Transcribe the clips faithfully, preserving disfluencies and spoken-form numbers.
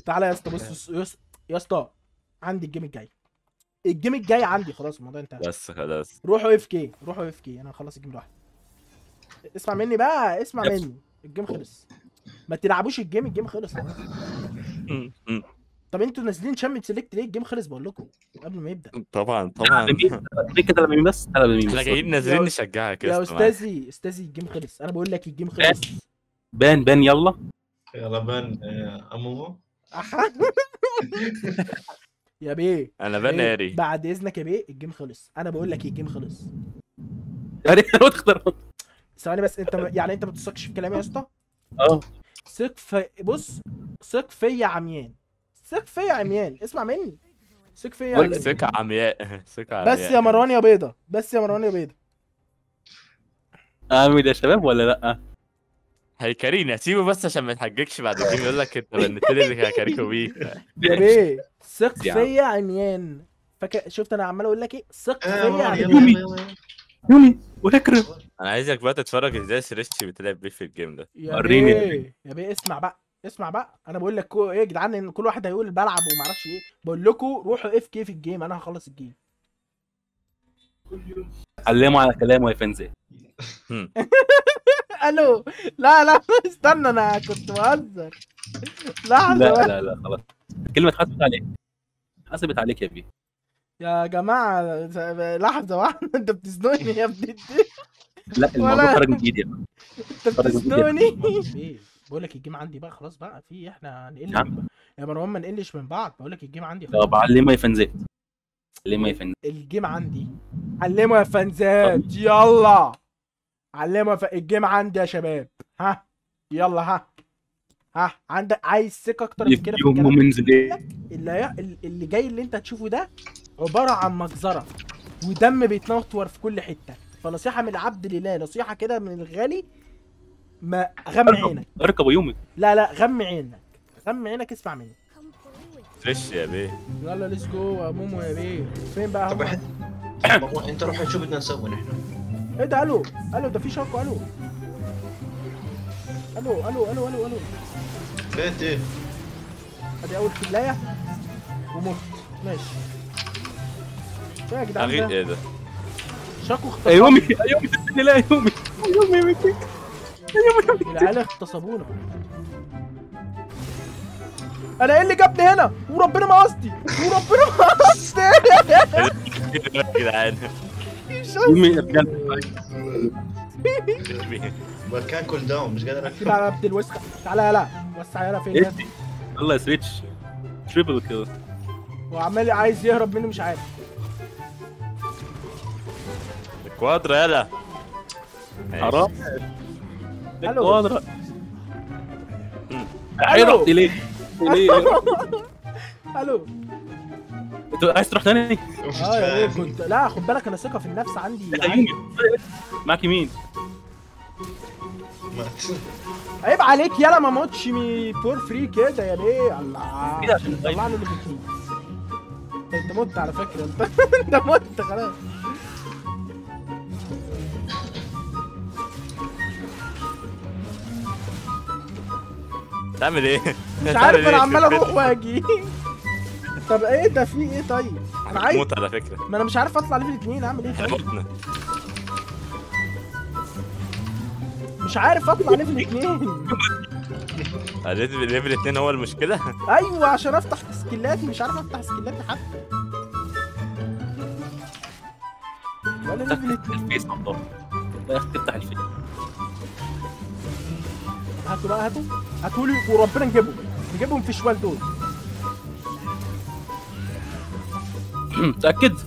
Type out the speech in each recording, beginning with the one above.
تعالى يا اسطى بص يا اسطى يا اسطى عندي الجيم الجاي. الجيم الجاي عندي خلاص الموضوع انتهى. بس خلاص روحوا اف كي روحوا اف كي انا هخلص الجيم لوحدي. اسمع مني بقى اسمع يب. مني الجيم خلص. ما تلعبوش الجيم الجيم خلص خلاص. م- م. طب انتوا نازلين شامبيون سيلكت ليه؟ الجيم خلص بقول لكم قبل ما يبدا. طبعا طبعا ليه كده لمين بس؟ انا لمين احنا بس؟ جايين يا نازلين أس- نشجعك يا يا اسطى معاك. استاذي استاذي الجيم خلص انا بقول لك الجيم خلص. بان بان يلا. يلا بان آه، امومو. أحا. يا بيه انا بيه، بناري بعد اذنك يا بيه الجيم خلص انا بقول لك الجيم خلص. يعني انا تختار. ثواني بس انت م- يعني انت ما تثقش في كلامي يا اسطى؟ اه ثق في بص ثق فيا يا عميان. ثق فيا يا عميان اسمع مني. ثق فيا يا بقول عميان. سكة عمياء سكة عمياء. بس يا مروان يا بيضه بس يا مروان يا بيضه. اعمل يا شباب ولا لا؟ هيكارينا سيبه بس عشان ما يتحججش بعد الجيم يقول لك انت بنت لي اللي هكاريكو بيه. يا بيه ثق يا فيا عم. يا عميان. فاكر شفت انا عمال اقول لك ايه؟ ثق فيا آه، يا مروان، يلا عميان. يلا يلا. يومي وتكرم. انا عايزك بقى تتفرج ازاي سريشتي بتلعب بيه في الجيم ده. يا وريني. بيه يا بيه اسمع بقى اسمع بقى انا بقول لك كو- ايه يا جدعان ان كل واحد هيقول بلعب وما اعرفش ايه. بقول لكم روحوا اف كي في الجيم انا هخلص الجيم. علموا على كلامه يا فنزي. الو لا لا استنى انا كنت بهزر. لحظه لا بقى. لا لا خلاص. كلمة حسبت عليك. حسبت عليك يا بي. يا جماعه لحظه واحده انت بتزنقني يا ابني. لا الموضوع ولا- خرج من ايدي بقى. انت بتزنقني. ايه بقول لك الجيم عندي بقى خلاص بقى في احنا هنقل يا عم. يا مروان ما نقلش من بعض بقول لك الجيم عندي خلاص. طب علمه يا فنزي. علمه يا فنزي. الجيم عندي. علموا يا فنزات يلا. علموا يا ف... الجيم عندي يا شباب. ها يلا ها ها عندك عايز ثقه اكتر من كده في يوم الكلام. من زلي. اللي هي... اللي جاي اللي انت هتشوفه ده عباره عن مجزره ودم بيتنطور في كل حته. فنصيحه من العبد لله نصيحه كده من الغالي ما غمي عينك. اركب يومي. لا لا غمي عينك غمي عينك اسمع مني. فريش يا بيه. يلا ليتس جو يا مومو يا بيه. فين بقى طب هم؟ احنا مروان، انت روح شو بدنا نسوي نحن؟ ايه ده الو الو ده في شاكو الو الو الو الو الو الو بيت ايه؟ ادي اول كلايه ومت ماشي. ايه يا جدعان اغي ده؟ ايه ده؟ شاكو اغتصب يومي يومي سيبني لا يومي. يومي يومي. العيال اغتصبونا. انا ايه اللي جابني هنا وربنا ما قصدي وربنا ما قصدي. يا جدعان يومي بجد. مكان كول داون مش قادر كده على عبد الوسع. تعالى يلا وسع يلا فين ادي. يلا يا سويتش. تريبل كده. وعمال عايز يهرب مني مش عارف. الكوادرا يلا. حرام. الو الكوادرا. ألو. رحت ليه؟ ليه؟ الو انت عايز تروح تاني؟ مش اه يا بيه فاهم. كنت لا خد بالك انا ثقه في النفس عندي انت عالية. يومي. معاك مين؟ مات. عيب عليك يلا ما موتش مي فور فري كده يا بيه. الله كده عشان طلعني اللي بتموت. انت مت على فكره انت انت مت خلاص. تعمل ايه؟ مش عارف انا عمال اروح واجي. طب ايه ده في ايه طيب؟ انا عايز موت على فكرة. ما انا مش عارف اطلع ليفل اتنين اعمل ايه احنا طيب؟ متنا. مش عارف اطلع ليفل اتنين. ليفل ليفل اتنين هو المشكلة. ايوه عشان افتح سكيلاتي مش عارف افتح سكيلاتي حتى. ولا ليفل اتنين. الفيس والله. يا اخي تفتح الفيس. هاتوا بقى هاتوا هاتوا لي وربنا نجيبهم نجيبهم في شوال دول. متأكد؟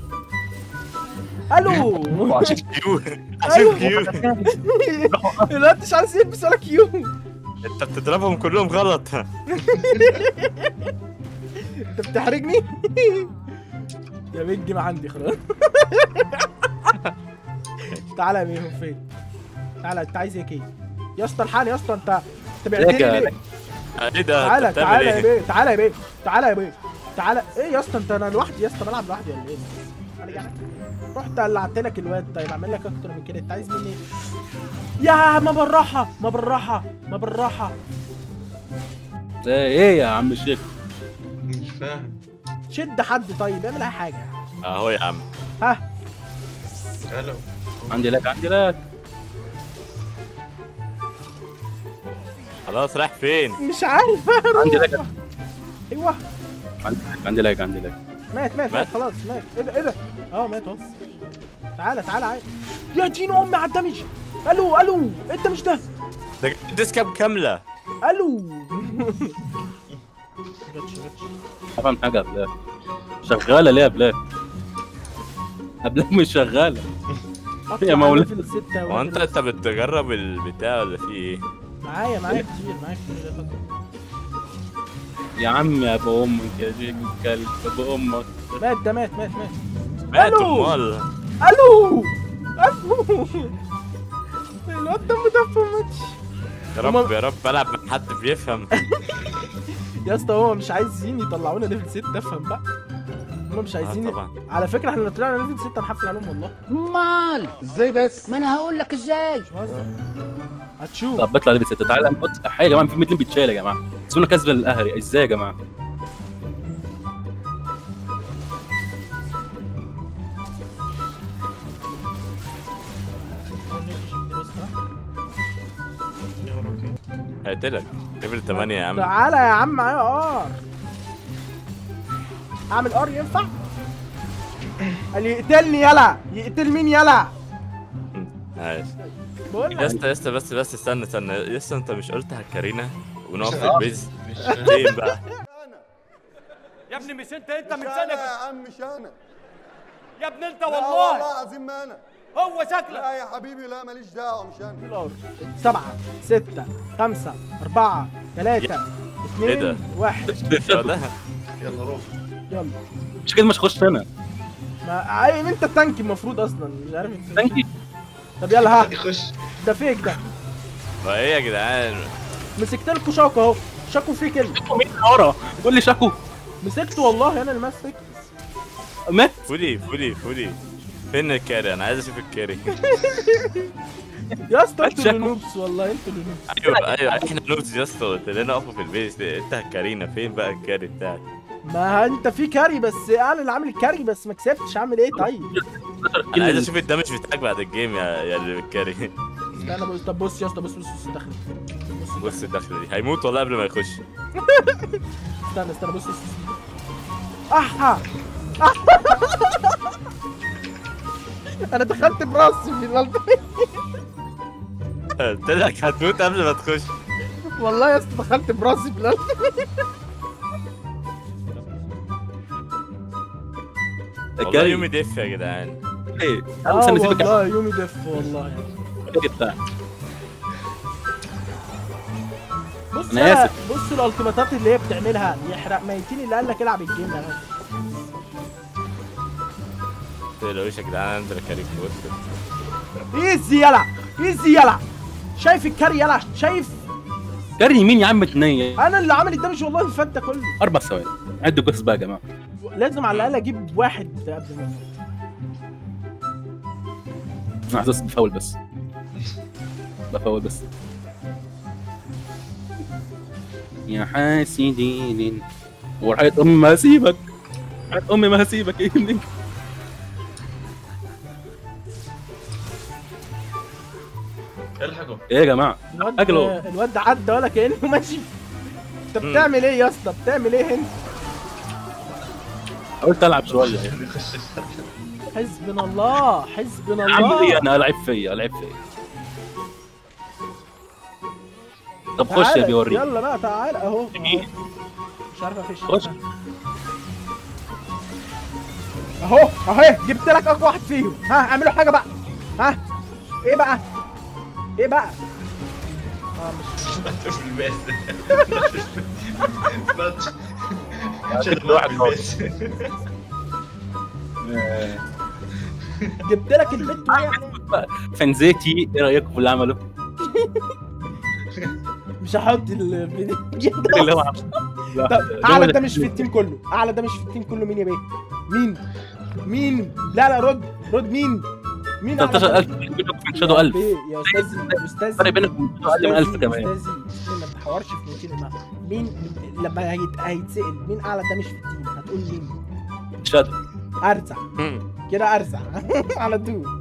الو عشان كيو أيوه. عشان كيو. لا انت مش عايز يلبس ولا كيو. انت بتضربهم كلهم غلط. انت بتحرجني. يا بيه الجيم عندي خلاص. تعالى يا بيه هو فين؟ تعالى انت عايز ايه كده؟ يا اسطى الحقني يا اسطى انت انت بعتني راجع. ليه؟ ايه ده؟ تعالى انت بتعمل تعالى يا ايه؟ بيه تعالى يا بيه تعالى يا بيه تعالى. ايه يا اسطى انت انا لوحدي يا اسطى بلعب لوحدي ولا ايه؟ تعالى جعلك. رحت قلعت لك الواد. طيب اعمل لك اكتر من كده انت عايز مني ايه؟ يا ما بالراحه ما بالراحه ما بالراحه. ده ايه يا عم الشيخ؟ مش فاهم. شد حد طيب، اعمل اي حاجه. اهو يا عم. ها الو. عندي لك عندي لك خلاص رايح فين؟ مش عارف. عندي لك ايوه عندي لك عندي لك مات مات مات؟ مات خلاص مات. ايه ده ايه ده؟ اه مات اهو. تعالى تعالى عادي. يا دين امي على الدمج. الو الو انت مش ده. ده ديسكاب كامله. الو. جاتش جاتش. افهم حاجه يا بلاك شغاله ليه يا بلاك؟ يا بلاك مش شغاله. أطلع يا مولاي. ليفل ستة هو انت انت بتجرب البتاع ولا في ايه؟ معايا معايا كتير معايا كتير يا فندم. يا عم يا ابو امك يا جيك الكلب ابو امك. مات ده مات مات مات. مات ألو. امال. الو الو. الواد ده مدفع ماتش. يا رب يا رب العب مع حد بيفهم. يا اسطى هو مش عايزين يطلعونا ليفل ستة، افهم بقى. هم مش عايزين. آه طبعا. على فكره احنا لو طلعنا ليفل ستة هنحفل عليهم والله. مال ازاي بس؟ ما انا هقول لك ازاي. مش بهزر. هتشوف. طب بطلع ليفل ستة. تعالى نحط حاجه يا جماعه، في ميتين بيتشال يا جماعه. سونا كسبه للاهلي ازاي يا جماعه؟ هقتلك ليفل ثمانية يا عم. تعالى يا عم معايا ار. اعمل ار ينفع؟ قال يقتلني يلا. يقتل مين يلا؟ عايش. بقول يا لك اسطى يا اسطى بس بس استنى استنى يا اسطى، انت مش قلت هكارينا ونقف في آه. البيز؟ مش فاهم. فين بقى؟ يا ابني مش انت انت من مش سنه انا بس. يا عم مش انا. يا ابني انت لا والله والله العظيم ما انا. هو شكلك. لا يا حبيبي لا ماليش دعوه مش انا. الار. سبعة ستة خمسة أربعة ثلاثة إيه ده؟ اثنين واحد. هو ده. يلا روح. يلا. مش كده مش هخش انا. ما عايم انت التانك المفروض اصلا مش عارف انت. تانكي. طب يلا ها. يخش. ده فيك ده. هو ايه يا جدعان؟ مسكت لكم شاكو اهو. شاكو فيه كلمة. شاكو مين اللي ورا؟ قول لي شاكو. مسكته والله انا اللي ماسك. مات. فولي فولي فولي فين الكاري؟ انا عايز اشوف الكاري. يا اسطى انتوا شاكو. اللي نوبس والله انتوا اللي نوبس. ايوه ايوه احنا نوبز يا اسطى، قلت لنا اقفوا في البيز. انت هكارينا فين بقى الكاري بتاعك؟ ما انت في كاري بس انا اللي عامل الكاري بس ما كسبتش. اعمل ايه طيب؟ انا عايز اشوف الدمج بتاعك بعد الجيم يا يا اللي بالكاري. استنى بص. طب بص يا اسطى بص بص بص دخلت. بص بص الدخله دي هيموت والله قبل ما يخش. استنى استنى بص بص بص. احا. انا دخلت براسي في الغلطة. قلت لك هتموت قبل ما تخش. والله يا اسطى دخلت براسي في الغلطة. والله يومي دف يا جدعان. ايه اه استنى سيبك والله يومي دف والله. بتاع. بص أنا آسف. بص الالتيماتات اللي هي بتعملها يحرق ميتين. اللي قال لك العب الجيم ده. تقولوش يا جدعان انزل الكاري في وسط. ايزي يلا ايزي يلا. شايف الكاري يلا شايف. كاري مين يا عم اتنين؟ انا اللي عامل الدمج والله اللي فات ده كله. اربع ثواني عدوا قص بقى يا جماعه. لازم على الاقل اجيب واحد قبل ما يموت. انا عايز بفاول بس. بفاول بس. يا حاسدين وحياة امي ما هسيبك. وحياة امي ما هسيبك يا ابني. الحقوا. ايه يا جماعه؟ الواد أجله. الواد ده عدى ولا كانه ماشي. انت بتعمل ايه يا اسطى؟ بتعمل ايه انت؟ قلت العب شويه. يخش. حسبنا الله حسبنا عم ايه الله. انا العب فيا العب فيا. طب خش يا تعالى، بيوري. يلا بقى تعال اهو. جميل. مش عارف افش. خش. اهو اهي جبت لك اقوى واحد فيهم. ها اعملوا حاجه بقى. ها ايه بقى؟ ايه بقى؟ اه مش مات في البيت. مات. جبت شد واحد مات في البيت. جبت لك البت وهي فنزيتي ايه رايكم في اللي عمله؟ مش هحط الفيديو اللي هو طب اعلى ده مش في التيم كله. اعلى ده مش في التيم كله. مين يا بيه؟ مين؟ مين؟ لا لا رد رد. مين؟ مين أعلى ثلاثة عشر ده؟ ألف بينكم وبين شادو ألف. يا استاذي يا استاذي فرق بينك وبين شادو أقل من ألف كمان. استاذي استنى تحورش في ميتين ما. مين لما هيت... هيتسال مين اعلى دامج في التيم هتقول مين؟ شادو. ارزع كده ارزع على طول.